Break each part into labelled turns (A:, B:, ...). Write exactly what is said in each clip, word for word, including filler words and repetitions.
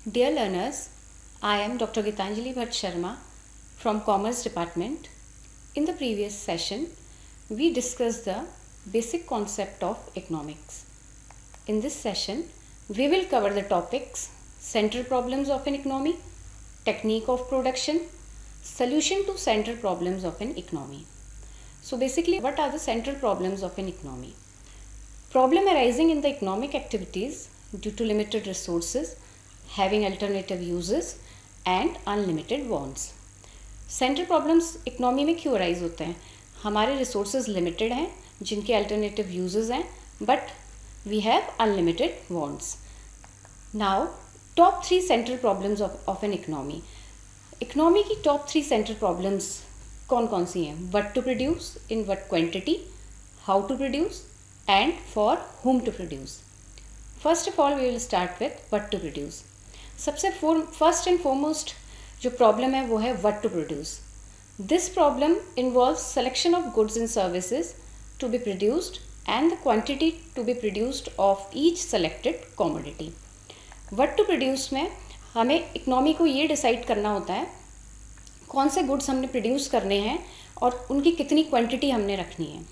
A: Dear learners, I am Doctor Gitanjali Bhatt Sharma from Commerce Department. In the previous session, we discussed the basic concept of economics. In this session, we will cover the topics central problems of an economy, technique of production, solution to central problems of an economy. So basically, what are the central problems of an economy? Problem arising in the economic activities due to limited resources, having alternative uses and unlimited wants. Central problems economy में क्यों arise होते हैं? हमारे resources limited हैं जिनके alternative uses हैं, but we have unlimited wants. Now top three central problems of an economy. Economy की top three central problems कौन कौन सी हैं? What to produce, in what quantity, how to produce and for whom to produce. First of all, we will start with what to produce. सबसे first and foremost जो problem है वो है what to produce. This problem involves selection of goods and services to be produced and the quantity to be produced of each selected commodity. What to produce में हमें economy को ये decide करना होता है कौन से गुड्स हमने प्रोड्यूस करने हैं और उनकी कितनी क्वांटिटी हमने रखनी है.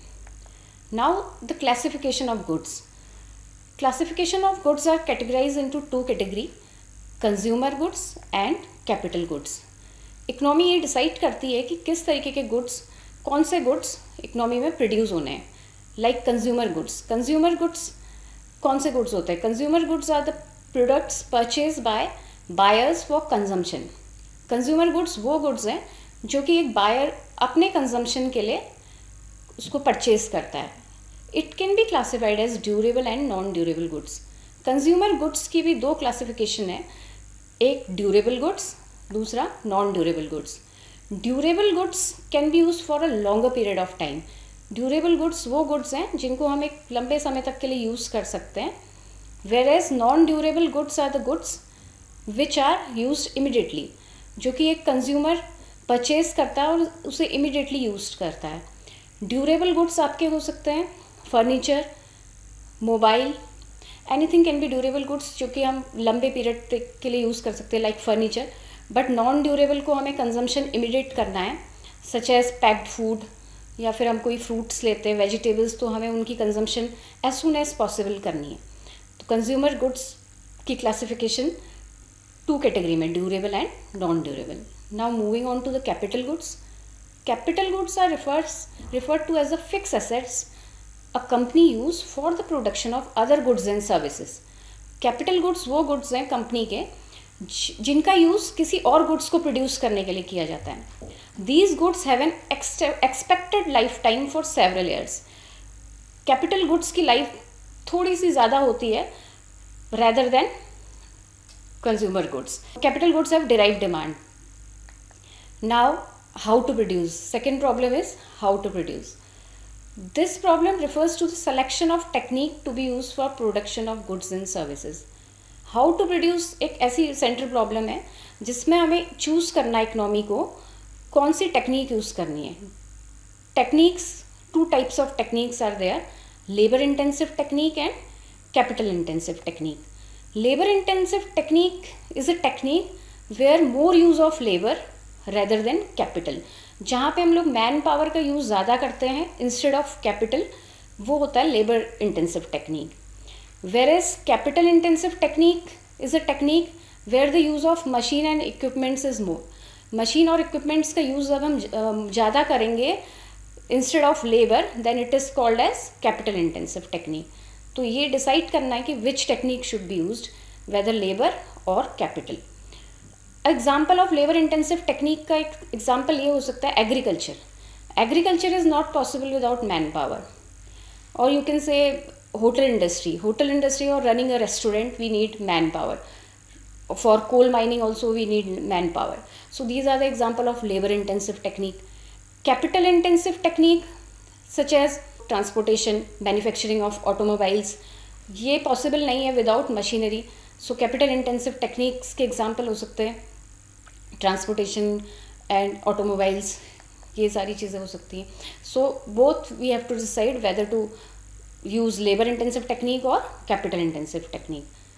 A: Now the classification of goods. Classification of goods are categorized into two category, consumer goods and capital goods. Economy ये डिसाइड करती है कि किस तरीके के गुड्स, कौन से गुड्स इकोनॉमी में प्रोड्यूस होने हैं. Like consumer goods. Consumer goods कौन से गुड्स होते हैं? Consumer goods are the products purchase by buyers for consumption. Consumer goods वो गुड्स हैं जो कि एक बायर अपने कंजम्पशन के लिए उसको परचेज करता है. It can be classified as durable and non durable goods. Consumer goods की भी दो क्लासिफिकेशन है, एक ड्यूरेबल गुड्स, दूसरा non durable goods. Durable goods can be use for a longer period of time. Durable goods वो goods हैं जिनको हम एक लंबे समय तक के लिए यूज़ कर सकते हैं, whereas non durable goods are the goods which are use immediately, जो कि एक कंज्यूमर परचेज करता है और उसे इमिडिएटली यूज करता है. ड्यूरेबल गुड्स आपके हो सकते हैं furniture, mobile, anything can be durable goods जो कि हम लंबे पीरियड के लिए यूज़ कर सकते हैं like furniture. But non durable को हमें कंजम्पशन इमिडिएट करना है, सच एज पैक्ड फूड, या फिर हम कोई फ्रूट्स लेते हैं, वेजिटेबल्स, तो हमें उनकी consumption as soon as possible करनी है. तो कंज्यूमर गुड्स की क्लासिफिकेशन टू कैटेगरी में, durable and non durable. Now moving on to the capital goods. Capital goods are refers, referred to as a fixed assets a company use for the production of other goods and services. Capital goods वो goods हैं company के जिनका use किसी और goods को produce करने के लिए किया जाता है. These goods have an expected lifetime for several years. Capital goods की लाइफ थोड़ी सी ज़्यादा होती है rather than consumer goods. Capital goods have derived demand. Now how to produce. Second problem is how to produce. This problem refers to the selection of technique to be used for production of goods and services. How to produce एक ऐसी central problem है जिसमें हमें choose करना है economy को कौन सी technique use करनी है. Techniques, two types of techniques are there, labour intensive technique and capital intensive technique. Labour intensive technique is a technique where more use of labour rather than capital. जहाँ पे हम लोग man power का use ज़्यादा करते हैं instead of capital, वो होता है labour intensive technique. Whereas capital intensive technique is a technique where the use of machine and equipments is more. Machine और इक्विपमेंट्स का यूज़ जब हम ज़्यादा करेंगे instead of labour, then it is called as capital intensive technique. तो ये decide करना है कि which technique should be used, whether labour और capital. Example of labour intensive technique का एक एग्जाम्पल ये हो सकता है agriculture. Agriculture is not possible without man power. और you can say hotel industry. Hotel industry और running a restaurant we need man power. For coal mining also we need man power. So these are the example of labour intensive technique. Capital intensive technique such as transportation, manufacturing of automobiles, ये possible नहीं है without machinery. So capital intensive techniques के example हो सकते हैं transportation and automobiles, ये सारी चीज़ें हो सकती हैं. So both we have to decide whether to use labor intensive technique or capital intensive technique.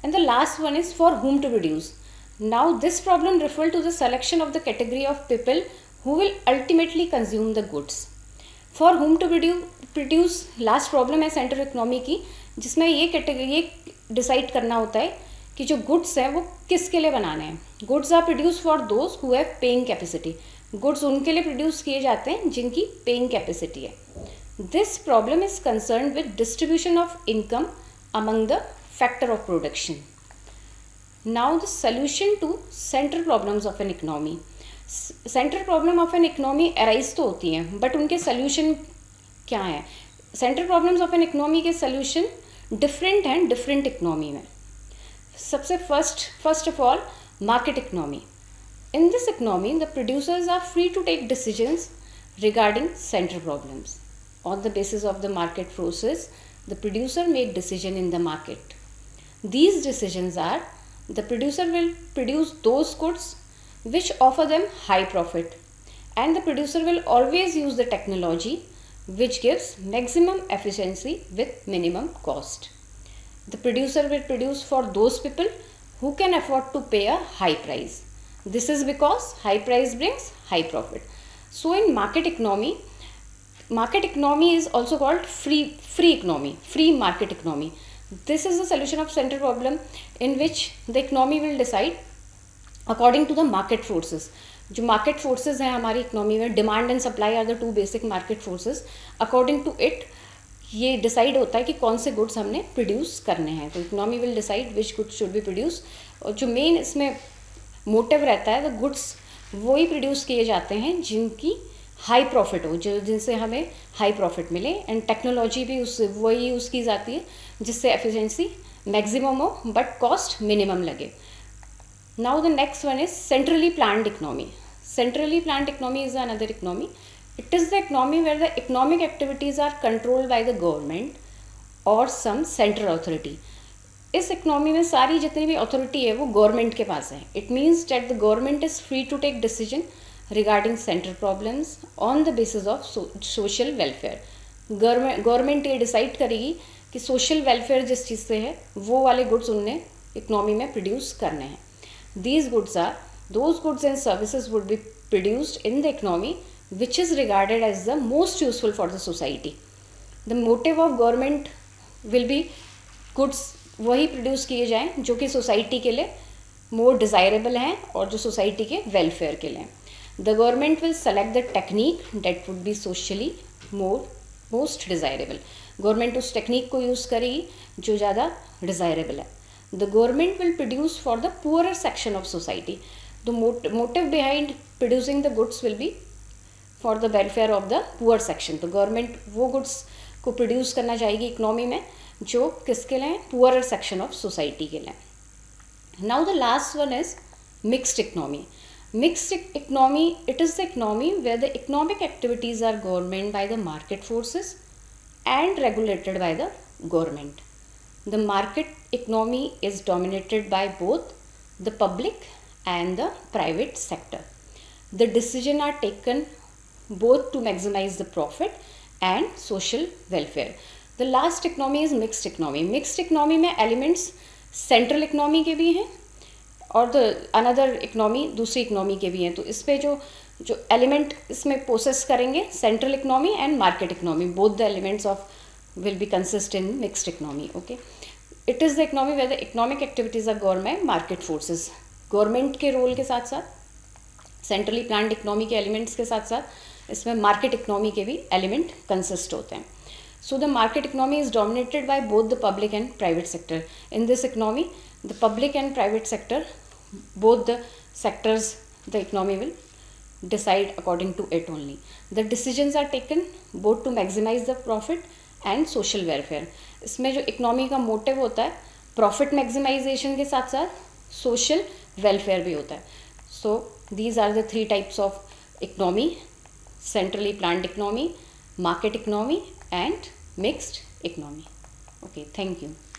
A: And the last one is for whom to produce. Now this problem refers to the selection of the category of people who will ultimately consume the goods. For whom to produce last problem है centre economy की, जिसमें ये category ये decide करना होता है कि जो गुड्स हैं वो किसके लिए बनाने हैं. Goods are produce for those who have paying capacity. Goods उनके लिए प्रोड्यूस किए जाते हैं जिनकी पेइंग कैपेसिटी है. This problem is concern with distribution of income among the factor of production. Now the solution to central problems of an economy. Central problem of an economy arise तो होती हैं, but उनके solution क्या हैं. Central problems of an economy के solution different हैं different economy में. सबसे first first of all market economy. In this economy the producers are free to take decisions regarding central problems. On the basis of the market forces the producer make decision in the market. These decisions are the producer will produce those goods which offer them high profit, and the producer will always use the technology which gives maximum efficiency with minimum cost. The producer will produce for those people who can afford to pay a high price. This is because high price brings high profit. So in market economy, market economy is also called free free economy, free market economy. This is the solution of central problem in which the economy will decide according to the market forces. जो market forces हैं हमारी economy में, demand and supply are the two basic market forces. According to it ये decide होता है कि कौन से गुड्स हमने प्रोड्यूस करने हैं. तो economy will decide which goods should be produce. और जो मेन इसमें मोटिव रहता है, द गुड्स वही प्रोड्यूस किए जाते हैं जिनकी हाई प्रॉफिट हो, जो जिनसे हमें हाई प्रॉफिट मिले. एंड टेक्नोलॉजी भी उस वही यूज़ की जाती है जिससे एफिशिएंसी मैक्सिमम हो बट कॉस्ट मिनिमम लगे. Now the next one is centrally planned economy. Centrally planned economy is another economy. It is the economy where the economic activities are controlled by the government or some central authority. इस economy में सारी जितनी भी authority है वो government के पास है. It means that the government is free to take decision regarding central problems on the basis of social welfare. Government ये डिसाइड करेगी कि सोशल वेलफेयर जिस चीज़ से है वो वाले गुड्स उनने इकोनॉमी में प्रोड्यूस करने हैं. These goods are those goods and services would be produced in the economy which is regarded as the most useful for the society. The motive of government will be goods वही produce किए जाएं जो कि society के लिए मोर desirable हैं और जो सोसाइटी के वेलफेयर के लिए. The government will select the technique that would be socially more most desirable. Government उस टेक्निक को यूज़ करेगी जो ज़्यादा डिज़ायरेबल है. The government will produce for the poorer section of society. The mot motive behind producing the goods will be for the welfare of the poor section. तो government वो goods को produce करना चाहेगी economy में जो किसके लिए, पुअरर सेक्शन ऑफ सोसाइटी के लिए. Now the last one is mixed economy. Mixed economy, it is the economy where the economic activities are government by the market forces and regulated by the government. The market economy is dominated by both the public and the private sector. The decisions are taken both to maximize the profit and social welfare. The last economy is mixed economy. Mixed economy में elements central economy के भी हैं और the another economy दूसरी economy के भी हैं. तो इस पे जो जो element इसमें possess करेंगे central economy and market economy, both the elements of will be consist in mixed economy. Okay, it is the economy where the economic activities are governed by market forces. Government के role के साथ साथ centrally planned economy के elements के साथ साथ इसमें market economy के भी एलिमेंट कंसिस्ट होते हैं. So the market economy is dominated by both the public and private sector. In this economy the public and private sector, both the sectors the economy will decide according to it only. The decisions are taken both to maximize the profit and social welfare. इसमें जो economy का motive होता है profit maximisation के साथ साथ social welfare भी होता है. So these are the three types of economy: centrally planned economy, market economy and mixed economy. Okay, thank you.